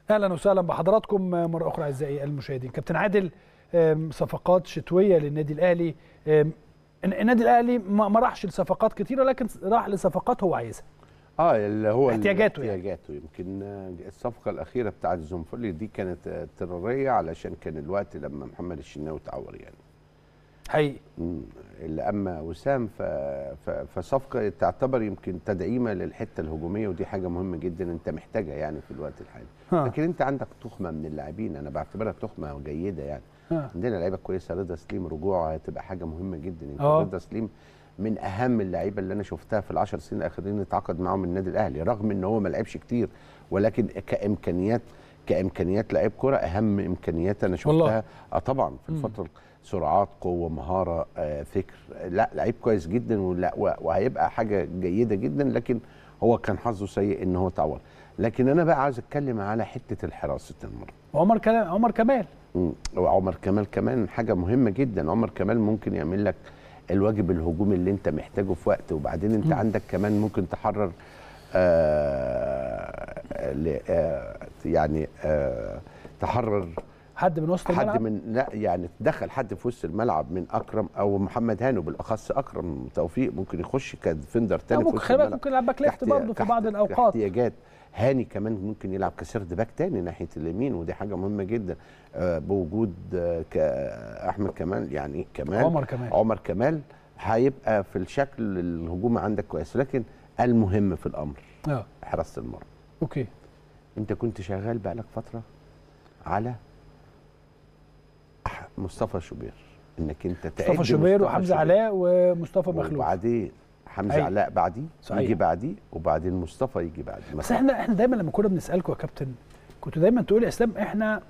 اهلا وسهلا بحضراتكم مره اخرى اعزائي المشاهدين. كابتن عادل، صفقات شتويه للنادي الاهلي. النادي الاهلي ما راحش لصفقات كتيره، لكن راح لصفقات هو عايزها. اللي هو احتياجاته يمكن الصفقه الاخيره بتاعت زنفولي دي كانت اضطراريه، علشان كان الوقت لما محمد الشناوي اتعور يعني حقيقي. اللي اما وسام فصفقه تعتبر يمكن تدعيمه للحته الهجوميه، ودي حاجه مهمه جدا انت محتاجها يعني في الوقت الحالي. لكن انت عندك تخمه من اللاعبين، انا بعتبرها تخمه جيده يعني. عندنا لعيبه كويسه، رضا سليم رجوعه هتبقى حاجه مهمه جدا. يمكن رضا سليم من اهم اللعيبه اللي انا شفتها في ال10 سنين الاخرين اتعاقد معاهم النادي الاهلي، رغم ان هو ما لعبش كتير، ولكن كامكانيات لعيب كره اهم امكانيات انا شفتها. طبعا في الفتره سرعات، قوه، مهاره، فكر، لا لعيب كويس جدا وهيبقى حاجه جيده جدا. لكن هو كان حظه سيء ان هو اتعور. لكن انا بقى عايز اتكلم على حته الحراسه المرمى. عمر كمال وعمر كمال كمان حاجه مهمه جدا. عمر كمال ممكن يعمل لك الواجب الهجومي اللي انت محتاجه في وقت، وبعدين انت عندك كمان ممكن تحرر تحرر حد من وسط الملعب، لا يعني تدخل حد في وسط الملعب من اكرم او محمد هاني، بالاخص اكرم توفيق ممكن يخش كديفندر تاني في وسط الملعب. ممكن يلعب باك ليفت برضه في بعض الاوقات احتياجات. هاني كمان ممكن يلعب كسرد باك تاني ناحيه اليمين، ودي حاجه مهمه جدا بوجود احمد كمال يعني. عمر كمال هيبقى في الشكل الهجومي عندك كويس. لكن المهم في الامر حراسه المرمى. اوكي، انت كنت شغال بقالك فتره على مصطفى شوبير، انك انت مصطفى شوبير وحمزه علاء ومصطفى مخلوف، وبعدين حمزه علاء بعديه يجي بعديه، وبعدين مصطفى يجي بعديه. بس احنا دايما لما كنا بنسالكم يا كابتن كنتوا دايما تقولوا يا اسلام احنا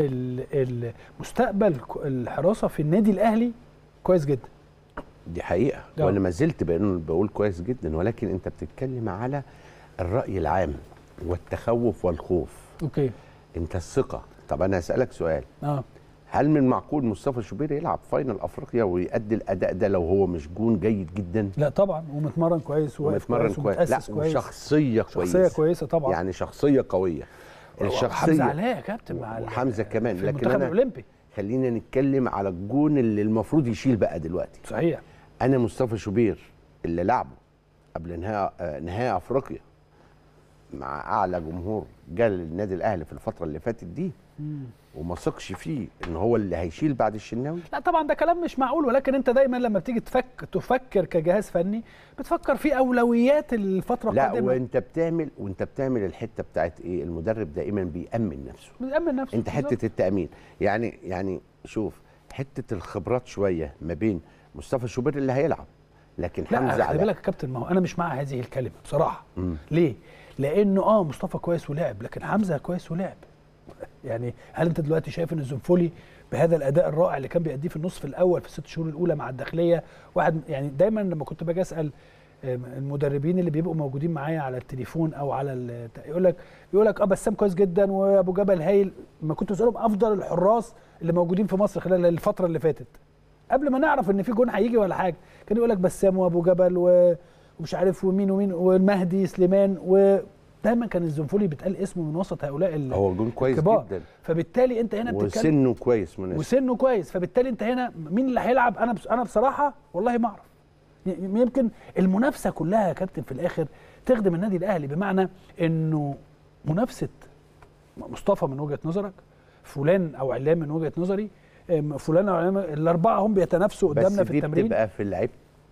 المستقبل الحراسه في النادي الاهلي كويس جدا. دي حقيقه وانا ما زلت بقول كويس جدا، ولكن انت بتتكلم على الراي العام والتخوف والخوف. اوكي، انت الثقه. طب انا هسالك سؤال، هل من معقول مصطفى شوبير يلعب فاينل افريقيا ويؤدي الاداء ده لو هو مش جون جيد جدا؟ لا طبعا، ومتمرن كويس كويس، لا وشخصيه كويسه طبعا، يعني شخصيه قويه. حمزه علاء يا كابتن مع وحمزه كمان. في لكن انا الأولمبي. خلينا نتكلم على الجون اللي المفروض يشيل بقى دلوقتي. صحيح. انا مصطفى شوبير اللي لعبه قبل نهائي افريقيا مع اعلى جمهور جه للنادي الاهلي في الفتره اللي فاتت دي، وما ثقش فيه ان هو اللي هيشيل بعد الشناوي. لا طبعا ده كلام مش معقول، ولكن انت دايما لما بتيجي تفكر كجهاز فني بتفكر في اولويات الفتره القادمه. لا وانت بتعمل الحته بتاعت ايه؟ المدرب دائما بيأمن نفسه. انت حته التأمين يعني شوف حته الخبرات شويه ما بين مصطفى شوبير اللي هيلعب، لكن حمزه لا خلي بالك يا كابتن، ما هو انا مش مع هذه الكلمه بصراحه. ليه؟ لانه مصطفى كويس ولعب، لكن حمزه كويس ولعب. يعني هل انت دلوقتي شايف ان الزنفولي بهذا الاداء الرائع اللي كان بيأديه في النصف الاول في ال6 شهور الاولى مع الداخليه، واحد يعني دايما لما كنت باجي اسال المدربين اللي بيبقوا موجودين معايا على التليفون او على يقول لك بسام كويس جدا وابو جبل هايل، ما كنت بسالهم افضل الحراس اللي موجودين في مصر خلال الفتره اللي فاتت قبل ما نعرف ان في جون هيجي ولا حاجه، كان يقول لك بسام وابو جبل ومش عارف ومين والمهدي سليمان، ودايما كان الزنفولي بيتقال اسمه من وسط هؤلاء هو جون كويس جدا. فبالتالي انت هنا بتتكلم وسنه كويس فبالتالي انت هنا مين اللي هيلعب؟ انا بصراحه والله ما اعرف. يمكن المنافسه كلها يا كابتن في الاخر تخدم النادي الاهلي، بمعنى انه منافسه مصطفى من وجهه نظرك، فلان او علام من وجهه نظري، فلان او علام، الاربعه هم بيتنافسوا قدامنا في التمرين. بس دي بتبقى في لعيبه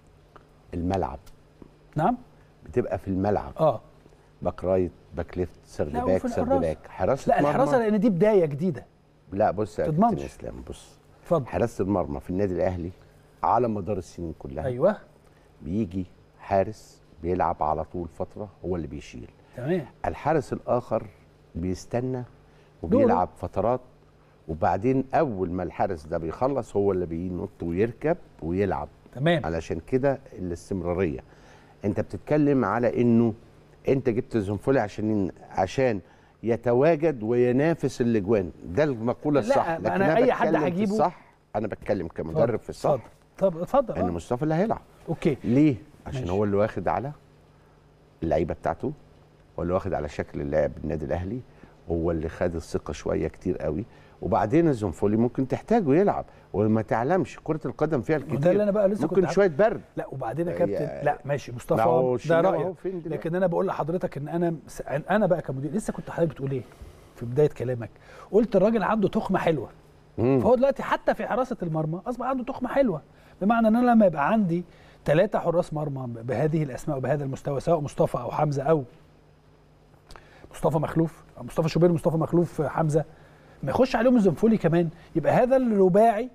الملعب. نعم، بتبقى في الملعب. باك رايت، باك ليفت، سرد باك، حراسه مرمى. لا الحراسه لان دي بدايه جديده. لا بص يا كابتن اسلام، بص اتفضل. حراسه المرمى في النادي الاهلي على مدار السنين كلها بيجي حارس بيلعب على طول فتره هو اللي بيشيل. تمام. الحارس الاخر بيستنى وبيلعب فترات، وبعدين اول ما الحارس ده بيخلص هو اللي بينط ويركب ويلعب. تمام. علشان كده الاستمراريه. انت بتتكلم على انه انت جبت زنفولي عشان يتواجد وينافس الاجوان، ده المقوله الصح. لكن انا اي حد هجيبه الصح، انا بتكلم كمدرب في الصح. طب اتفضل. ان مصطفى اللي هيلعب. اوكي. ليه؟ عشان هو اللي واخد على اللعيبه بتاعته، هو اللي واخد على شكل اللاعب النادي الاهلي، هو اللي خد الثقه شويه كتير قوي. وبعدين الزنفولي ممكن تحتاجه يلعب وما تعلمش، كره القدم فيها الكتير. ده اللي انا بقى لسه ممكن شويه برد. لا وبعدين يا كابتن، لا ماشي مصطفى ده رايك، لكن انا بقول لحضرتك ان انا بقى كمدير لسه كنت حضرتك بتقول ايه في بدايه كلامك؟ قلت الراجل عنده تخمه حلوه. فهو دلوقتي حتى في حراسه المرمى اصبح عنده تخمه حلوه، بمعنى ان انا لما يبقى عندي 3 حراس مرمى بهذه الاسماء وبهذا المستوى، سواء مصطفى او حمزه او مصطفى مخلوف، مصطفى شوبير، مصطفى مخلوف، حمزه، ما يخش عليهم الزنفولي كمان، يبقى هذا الرباعي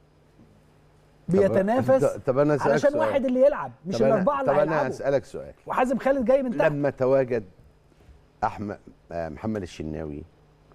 بيتنافس. طب انا علشان سؤال. واحد اللي يلعب مش الاربعه اللي هيلعبوا. طب انا هسالك سؤال. وحازم خالد جاي من تحت. لما تواجد محمد الشناوي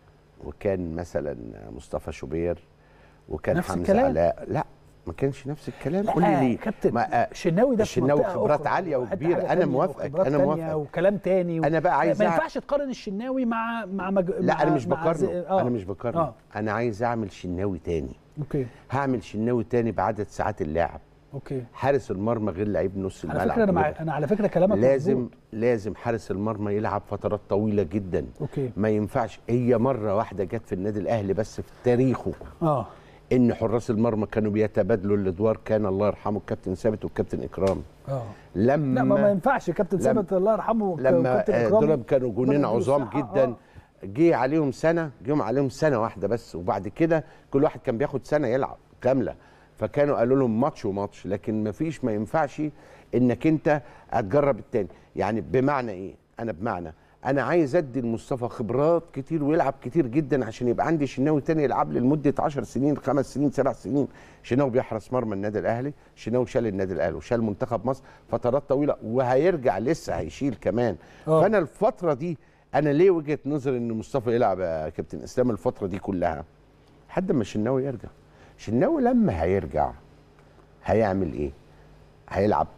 وكان مثلا مصطفى شوبير وكان حمزه علاء، لا ما كانش نفس الكلام. قول لي ليه؟ كابتن الشناوي ده الشناوي خبرات عاليه وكبيره، انا موافقك، انا موافقك، وكلام تاني انا بقى عايز ما ينفعش تقارن الشناوي مع لا انا مش بقارنه، انا مش بقارنه، انا عايز اعمل شناوي تاني. اوكي، هعمل شناوي تاني بعدد ساعات اللعب. اوكي، حارس المرمى غير لعيب نص الملعب. على فكره انا على فكره كلامك لازم حارس المرمى يلعب فترات طويله جدا. اوكي، ما ينفعش هي مره واحده جت في النادي الاهلي بس في تاريخه ان حراس المرمى كانوا بيتبادلوا الادوار، كان الله يرحمه الكابتن ثابت والكابتن اكرام. لما لا ما ينفعش الكابتن ثابت الله يرحمه والكابتن اكرام دول كانوا جنين عظام جدا. جه عليهم سنه واحده بس، وبعد كده كل واحد كان بياخد سنه يلعب كامله، فكانوا قالوا لهم ماتش وماتش، لكن ما ينفعش انك انت هتجرب التاني. يعني بمعنى ايه؟ انا عايز ادي لمصطفى خبرات كتير ويلعب كتير جدا عشان يبقى عندي شناوي تاني يلعب لي لمده 10 سنين، 5 سنين، 7 سنين. شناوي بيحرس مرمى النادي الاهلي، شناوي شال النادي الاهلي وشال منتخب مصر فترات طويله، وهيرجع لسه هيشيل كمان. فانا الفتره دي انا ليه وجهه نظري ان مصطفى يلعب يا كابتن اسلام الفتره دي كلها لحد ما شناوي يرجع. شناوي لما هيرجع هيعمل ايه؟ هيلعب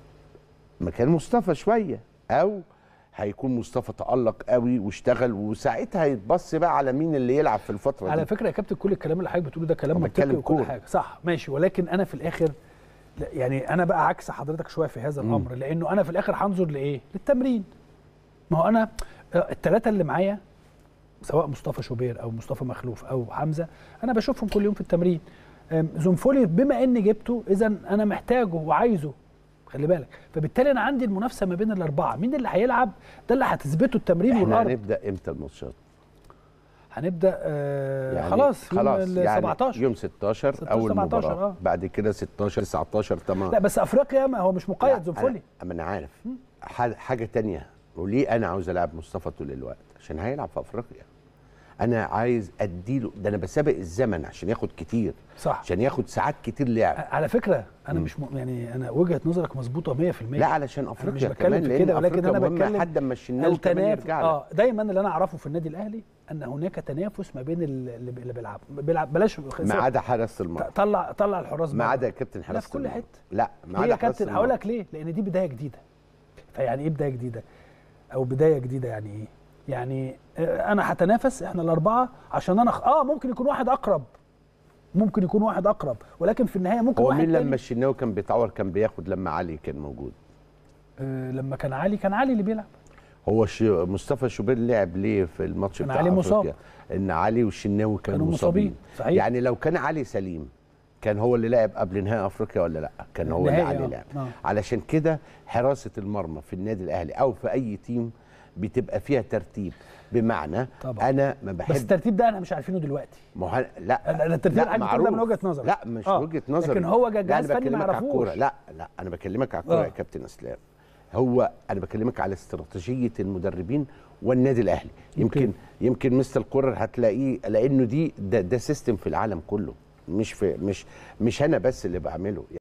مكان مصطفى شويه، او هيكون مصطفى تألق قوي واشتغل، وساعتها هيتبص بقى على مين اللي يلعب في الفتره دي. على فكره يا كابتن كل الكلام اللي حضرتك بتقوله ده كلام منطقي وكل حاجه صح ماشي، ولكن انا في الاخر يعني انا بقى عكس حضرتك شويه في هذا الامر، لانه انا في الاخر هنظر لايه؟ للتمرين. ما هو انا ال3 اللي معايا سواء مصطفى شوبير او مصطفى مخلوف او حمزه انا بشوفهم كل يوم في التمرين. زنفولي بما اني جبته اذا انا محتاجه وعايزه، خلي بالك، فبالتالي انا عندي المنافسه ما بين ال4، مين اللي هيلعب ده اللي هتثبته التمرين والارض. هنبدا امتى الماتشات؟ هنبدا يعني خلاص يوم يعني 17 يوم 16 اول مباراه، بعد كده 16 19 8. لا بس افريقيا ما هو مش مقيد زنفولي. انا عارف. حاجه ثانيه، وليه انا عاوز العب مصطفى طول الوقت؟ عشان هيلعب في افريقيا. انا عايز اديله، ده انا بسابق الزمن عشان ياخد كتير، صح، عشان ياخد ساعات كتير لعب. على فكره انا مش يعني انا وجهه نظرك مظبوطه 100%. لا علشان افريقيا مش بتكلم في كده، ولكن انا بتكلم لحد اما الشناوي كمان يرجع دايما اللي انا اعرفه في النادي الاهلي ان هناك تنافس ما بين اللي بيلعب بلاش ما عدا حراسه المرمى. طلع الحراس ما عدا كابتن حراسه في كل حته. لا ما عدا كابتن هقول لك ليه؟ لان دي بدايه جديده. فيعني ايه بدايه جديده؟ او بدايه جديده يعني ايه؟ يعني انا هتنافس احنا ال4 عشان انا ممكن يكون واحد اقرب، ولكن في النهايه ممكن واحد تاني. هو مين لما الشناوي كان بيتعور كان بياخد لما علي كان موجود؟ لما كان علي اللي بيلعب. هو مصطفى شوبير لعب ليه في الماتش بتاع علي مصاب، ان علي والشناوي كانوا مصابين. صحيح. يعني لو كان علي سليم كان هو اللي لعب قبل نهائي افريقيا ولا لا؟ كان هو اللي علي لعب. علشان كده حراسه المرمى في النادي الاهلي او في اي تيم بتبقى فيها ترتيب، بمعنى طبعا. انا ما بحب، بس الترتيب ده انا مش عارفينه دلوقتي. لا الترتيب حاجه من وجهه نظري. لا مش وجهه نظري، لكن هو جهاز فني ما يعرفوش. لا انا بكلمك على الكوره يا كابتن اسلام. انا بكلمك على استراتيجيه المدربين والنادي الاهلي. يمكن مستر كورر هتلاقيه، لانه ده سيستم في العالم كله، مش انا بس اللي بعمله.